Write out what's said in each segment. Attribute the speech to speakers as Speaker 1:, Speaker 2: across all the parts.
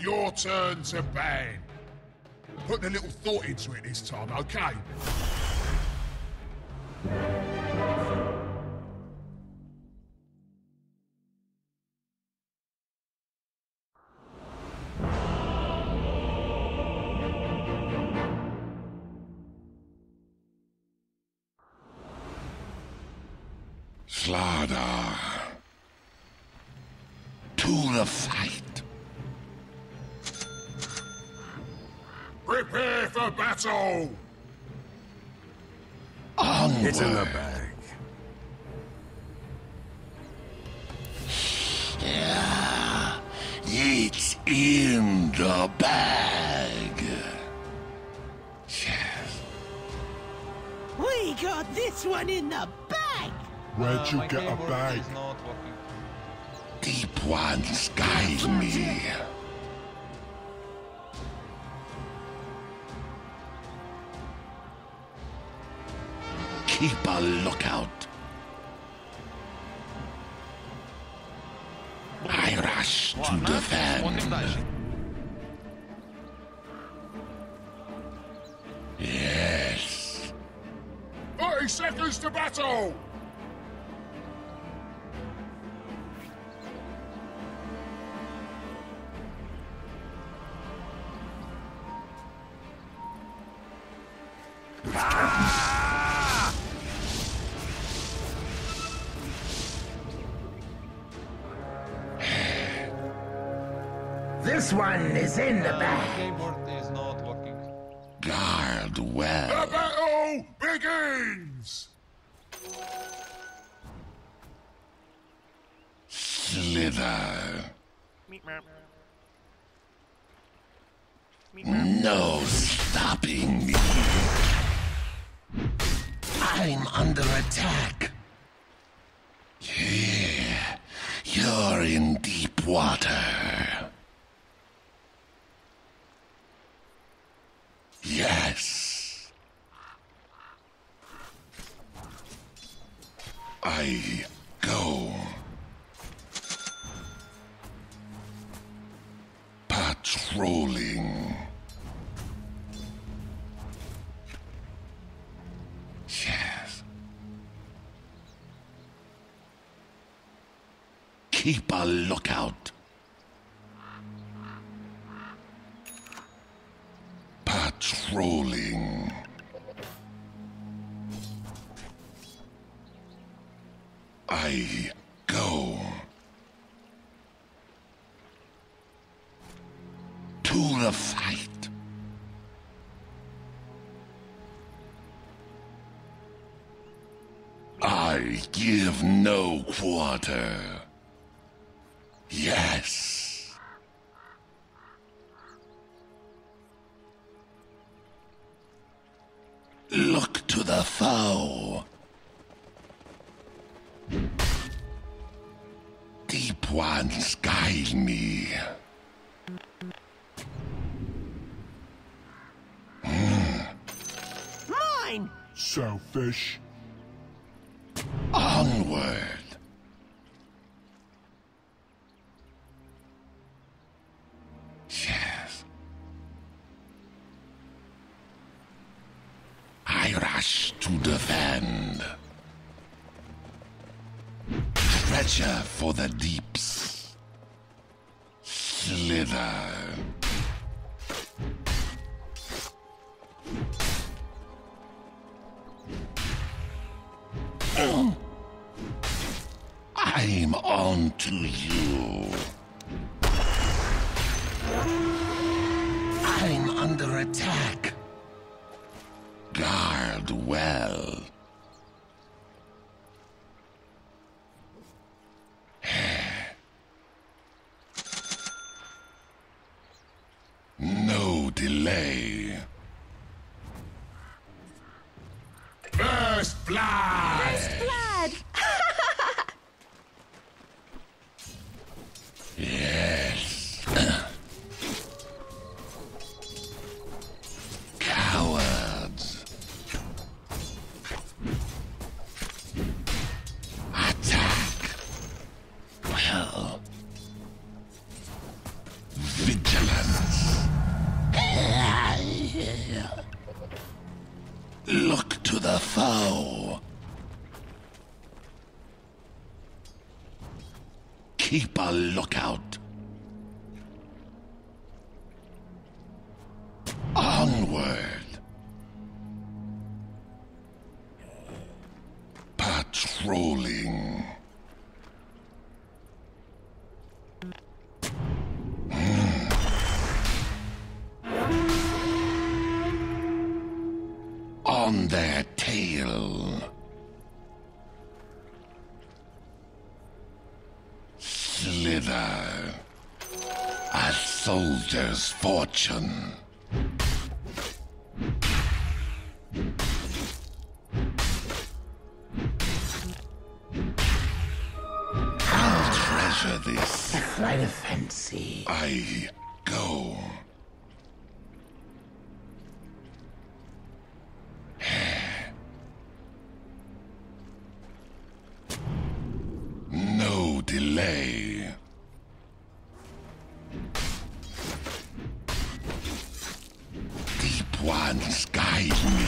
Speaker 1: Your turn to ban. Putting a little thought into it this time, okay?
Speaker 2: Slaughter. To the fight.
Speaker 1: Prepare for battle!
Speaker 2: Onward.
Speaker 3: It's in the bag.
Speaker 2: Yeah, it's in the bag. Yes.
Speaker 4: We got this one in the bag!
Speaker 5: Where'd you
Speaker 6: My
Speaker 5: get a
Speaker 6: keyboard
Speaker 5: bag?
Speaker 6: is not working.
Speaker 2: Deep ones guide me. Keep a lookout. I rush to
Speaker 6: Ладно, смотрим
Speaker 2: defend.
Speaker 6: дальше.
Speaker 2: Yes.
Speaker 1: 30 seconds to battle!
Speaker 4: This one is in the
Speaker 6: My
Speaker 4: bag.
Speaker 6: keyboard is not working.
Speaker 2: Guard
Speaker 1: The
Speaker 2: well.
Speaker 1: battle begins!
Speaker 2: Slither. No stopping me. I'm under attack. Yeah, you're in deep water. Yes. I go. Patrolling. Yes. Keep a lookout. Patrolling. I go. To the fight. I give no quarter. Yes. Look to the foe. Deep ones guide me.
Speaker 4: Mine!
Speaker 5: Selfish.
Speaker 2: Onward. Yes. I rush to defend. Treasure for the deeps. Slither. I'm on to you. I'm under attack. Guard well. No delay.
Speaker 1: First blood!
Speaker 7: Blood!
Speaker 2: Yes. Cowards. Attack. Well. Vigilance. Look to the foe. Keep a lookout. Onward. Patrolling. On their tail. Slither. A soldier's fortune. I'll treasure this.
Speaker 4: Flight of fancy.
Speaker 2: I go. No delay. Deep ones guide me.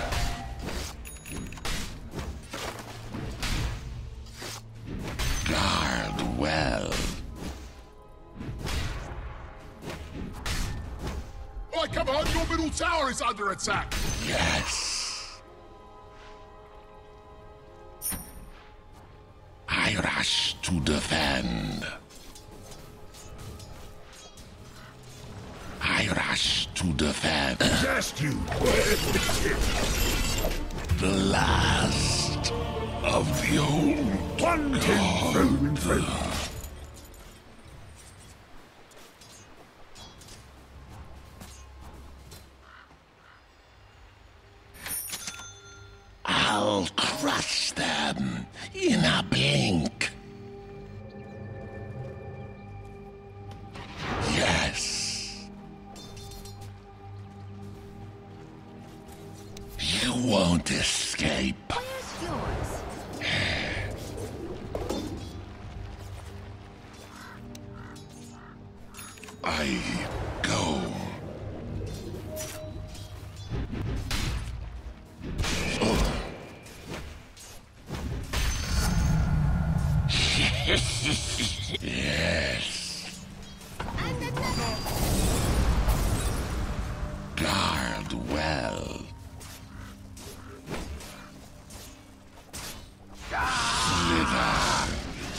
Speaker 2: Guard well.
Speaker 1: Right, come on, your middle tower is under attack.
Speaker 2: Yes. I rush to defend. I rush to defend.
Speaker 1: Just you.
Speaker 2: The last of the old.
Speaker 1: One ten.
Speaker 2: I'll crush them in a blink. Yes. You won't escape.
Speaker 3: Where's yours?
Speaker 2: I go. Yes. Guard well. Slither.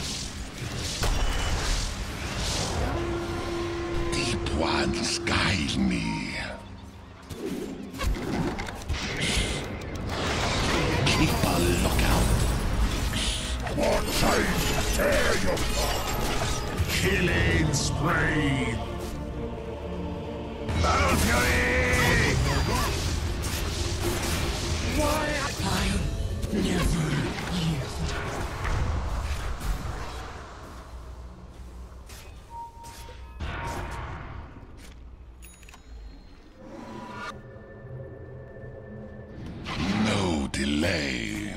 Speaker 2: Deep ones guide me. Keep a lookout.
Speaker 1: What time tear your heart? Killing spree. Battle Fury!
Speaker 2: No delay.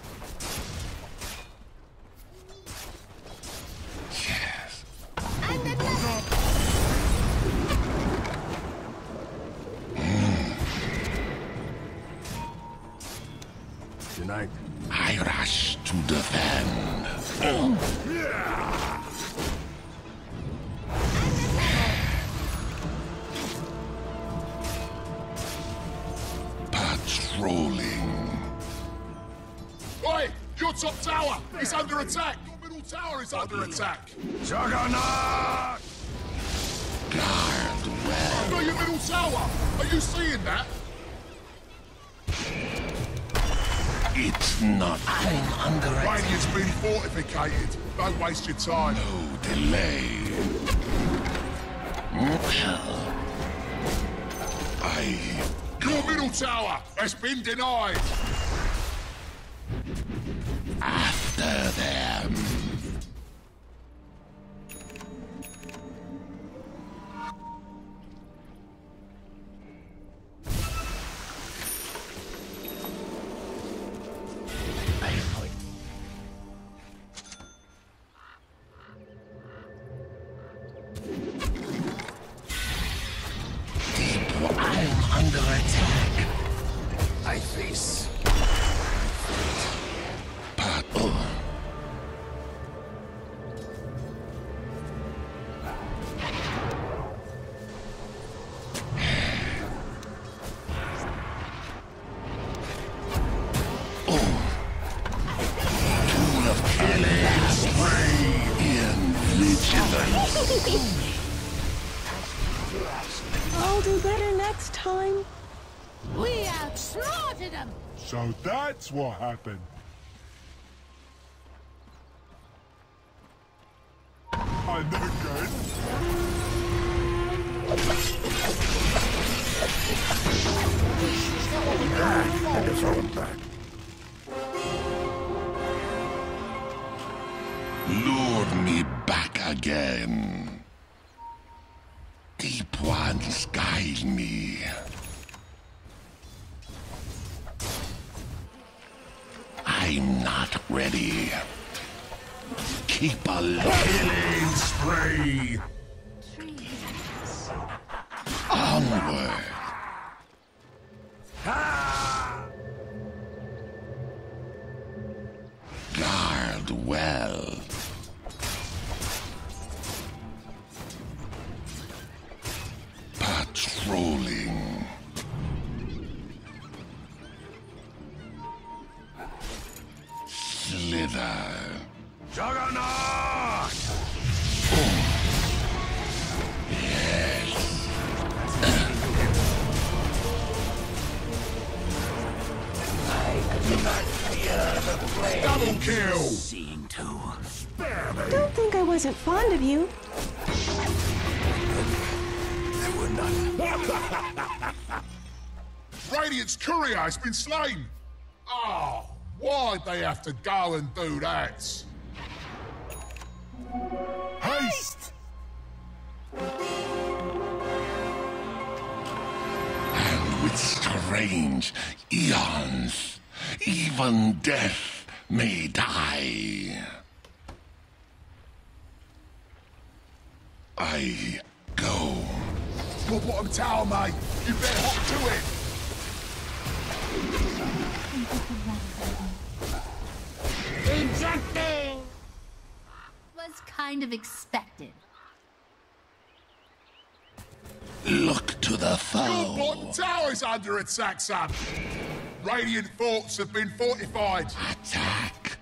Speaker 2: Yes.
Speaker 1: Tonight.
Speaker 2: I rush to defend. Patrolling.
Speaker 1: Oi! Your top tower is under attack! Your middle tower is under attack! Juggernaut!
Speaker 2: Guard well.
Speaker 1: Got your middle tower! Are you seeing that?
Speaker 2: It's not. I'm under attack.
Speaker 1: Radiant's been fortificated. Don't waste your time.
Speaker 2: No delay. I
Speaker 1: Your middle tower has been denied!
Speaker 2: after them. my face. But
Speaker 3: I'll do better next time.
Speaker 4: We outsmarted them!
Speaker 5: So that's what happened. I'm no good.
Speaker 2: had to throw him back. Lure me back again. Deep ones guide me. I'm not ready. Keep a killing spree. Onward. Guard well. Patrolling. Slither. Juggernaut! Yes.
Speaker 1: Double kill!
Speaker 2: Seeing too.
Speaker 3: Don't think I wasn't fond of you.
Speaker 2: They were not.
Speaker 1: Radiant's courier has been slain! Oh, why'd they have to go and do that?
Speaker 5: Haste!
Speaker 2: And with strange eons, even death may die. I go.
Speaker 1: Your bottom tower, mate! You better hop to it!
Speaker 7: Ejecting! Was kind of expected.
Speaker 2: Look to the
Speaker 1: Your
Speaker 2: foe.
Speaker 1: bottom tower is under attack, son! Radiant forts have been fortified!
Speaker 2: Attack.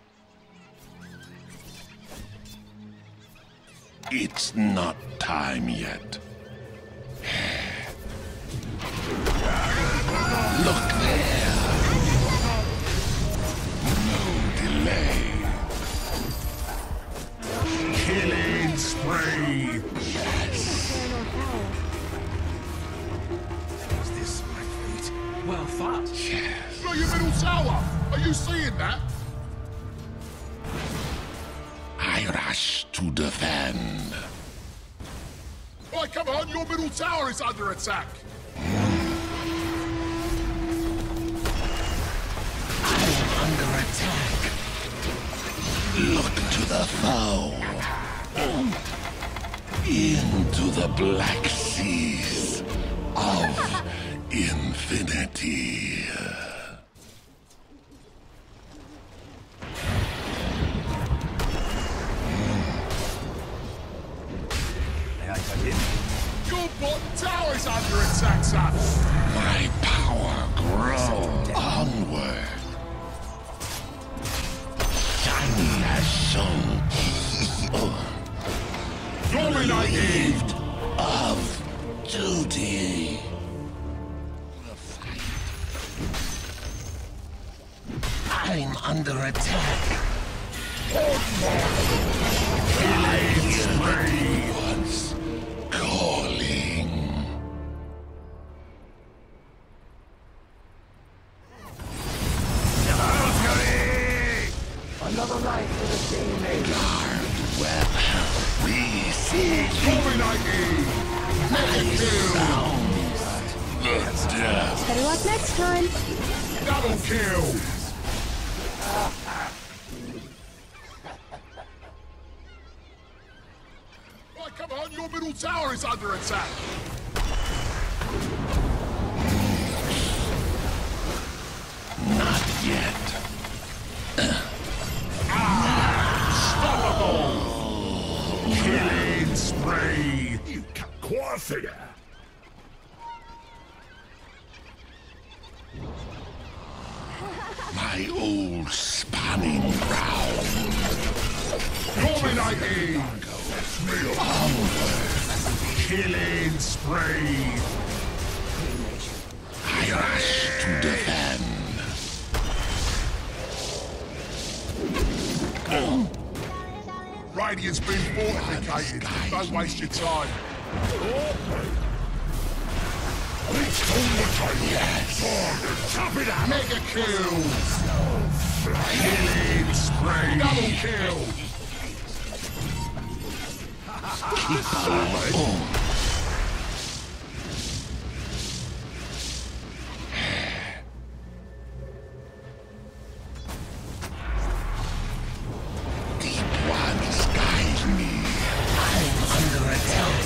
Speaker 2: It's not time yet. Look there. No delay. Killing spree. Yes. Is this my fate?
Speaker 8: Well fought.
Speaker 2: Yes.
Speaker 1: Look, your middle tower! Are you seeing that?
Speaker 2: I rush to defend.
Speaker 1: Right, come on, your middle tower is under attack!
Speaker 2: Under attack. Look to the foe. Into the black seas of infinity.
Speaker 1: Your bottom tower is under attack, son!
Speaker 2: My power grows onward. Shiny as sun.
Speaker 1: Dominating!
Speaker 2: Of duty. I'm under attack. Once calling.
Speaker 8: Another life for the same
Speaker 2: Guard well. Receive
Speaker 1: Dominating!
Speaker 2: the death.
Speaker 3: Better luck next time.
Speaker 1: Double kill! Right, come on, your middle tower is under attack!
Speaker 2: yet.
Speaker 1: Unstoppable! Killing spree! You cut quite a figure.
Speaker 2: My old spanning ground.
Speaker 1: Dominating! Killing spree!
Speaker 2: I rush to defend.
Speaker 1: Radiant's been fortificated. Don't waste your time.
Speaker 2: Yes.
Speaker 1: Chop it up! Mega kills! Killing spree! Double kill!
Speaker 2: Keep alive. Deep ones guide me. I'm under attack.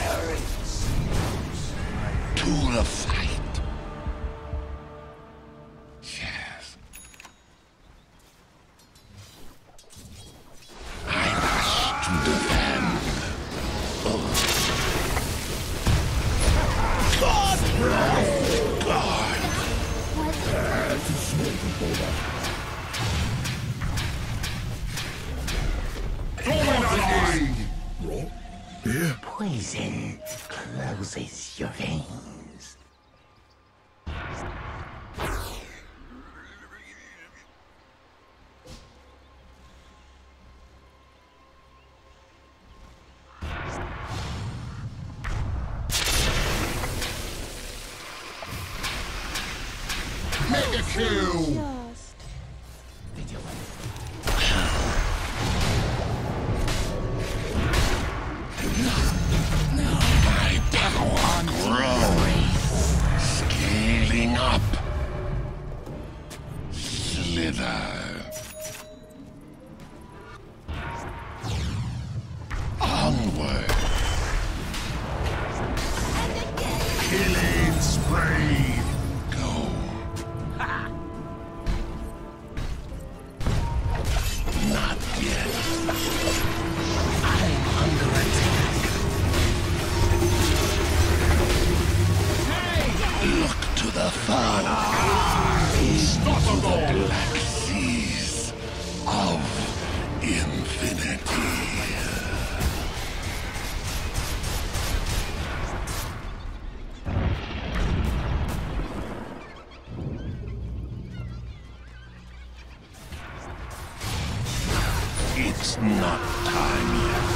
Speaker 2: To the fight. Yes. I rush to defend.
Speaker 1: Dominating!
Speaker 2: Poison closes your veins.
Speaker 1: Mega kill!
Speaker 3: Just...
Speaker 2: My power grows. Scaling up. Slither. Onward.
Speaker 1: Killing spree!
Speaker 2: Go. Not yet. I'm under attack. Look to the far.
Speaker 1: Unstoppable!
Speaker 2: Black seas of infinity. It's not time yet.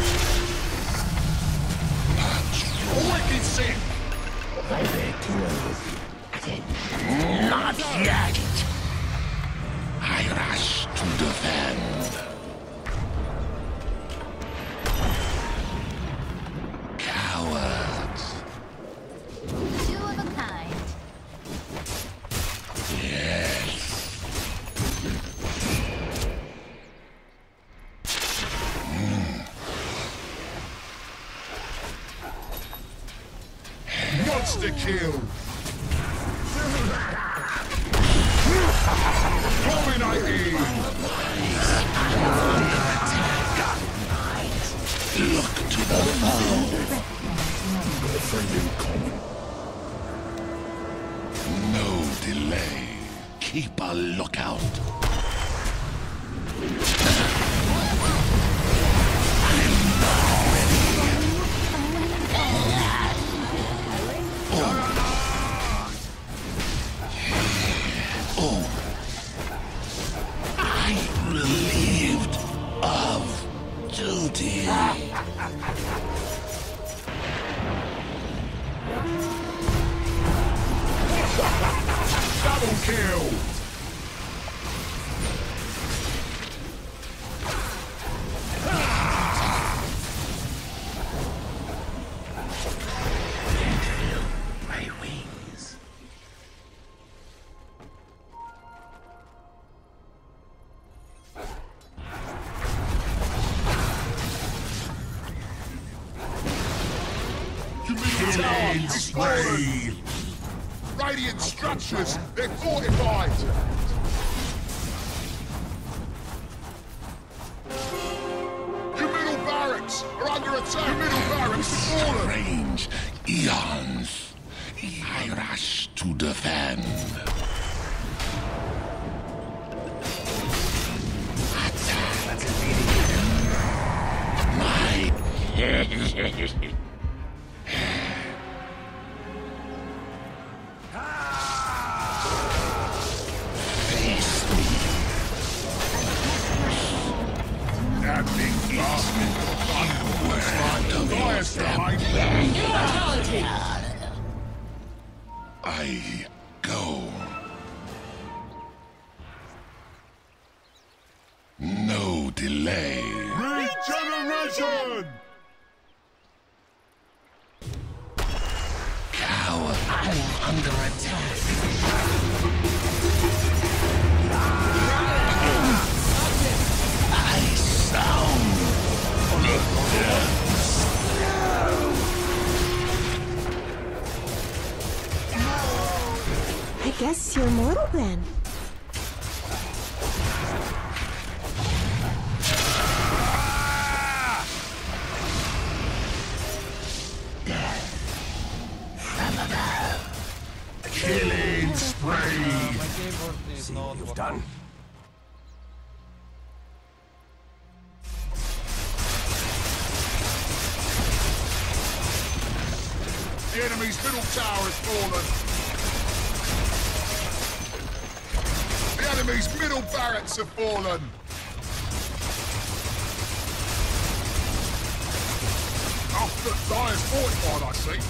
Speaker 1: Wicked sick!
Speaker 2: Not yet. I rush to defend. Cowards.
Speaker 7: Two of a kind.
Speaker 2: Yes.
Speaker 1: Monster kill! Dominating!
Speaker 2: Look to the foe. No delay. Keep a lookout. I'm relieved of duty.
Speaker 1: Double kill!
Speaker 2: My wings.
Speaker 1: Killing spree! Radiant structures, they're fortified! barracks are under attack. Your middle barracks have fallen.
Speaker 2: Range eons. I rush to defend. My face me.
Speaker 1: That big bastard. Fires behind you.
Speaker 2: I go. No delay.
Speaker 5: Regeneration!
Speaker 2: Coward, I'm under attack. I sound.
Speaker 3: I guess you're mortal then.
Speaker 1: Killing spree.
Speaker 6: My keyboard is not working.
Speaker 8: Done.
Speaker 1: The enemy's middle tower has fallen. The enemy's middle barracks have fallen. Oh, the Dire's fortified, I see.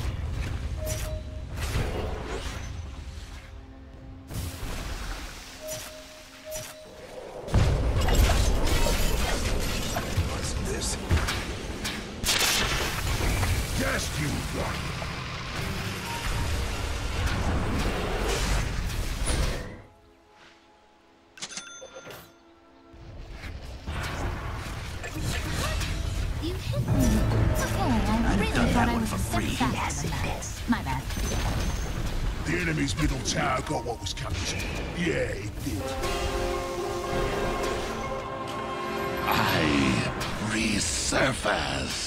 Speaker 8: What's this?
Speaker 1: Yes, you won.
Speaker 7: You hit me. Oh, I really
Speaker 8: done
Speaker 7: thought
Speaker 8: that
Speaker 7: I
Speaker 8: one
Speaker 7: was
Speaker 8: for
Speaker 7: a step
Speaker 8: free.
Speaker 7: faster than that. My bad.
Speaker 1: The enemy's middle tower got what was coming to it. Yeah, it did.
Speaker 2: I resurface.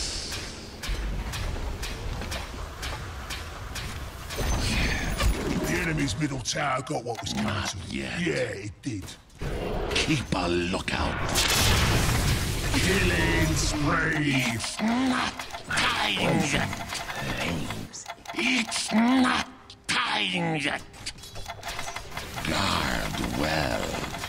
Speaker 1: The enemy's middle tower got what was coming
Speaker 2: Not
Speaker 1: to it.
Speaker 2: yet.
Speaker 1: Yeah, it did.
Speaker 2: Keep a lookout.
Speaker 1: Killing spree.
Speaker 2: It's not time yet. It's not time yet. Guard well.